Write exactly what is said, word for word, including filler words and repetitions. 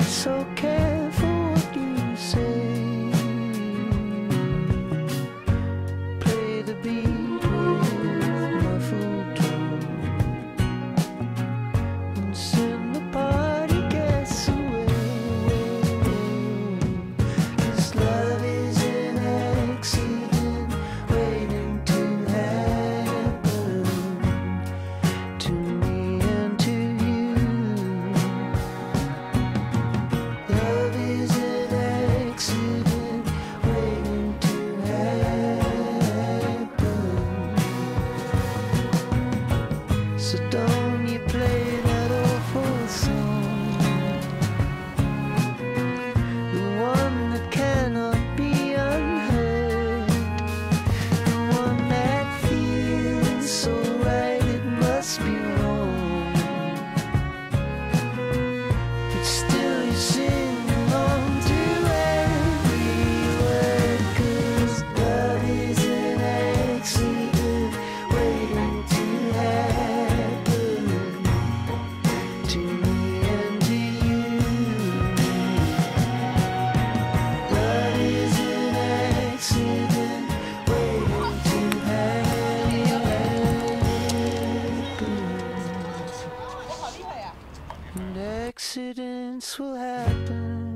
so careful what you say. Play the beat with muffled drum and soon the party gets away. 'Cause love is an accident waiting to happen to me and to you. Love is an accident waiting to happen. So don't you play that awful song, the one that cannot be unheard, the one that feels so right it must be wrong, but still you sing along to every word. 'Cause love is an accident waiting to happen to me and to you. Love is an accident waiting to happen. And accidents will happen.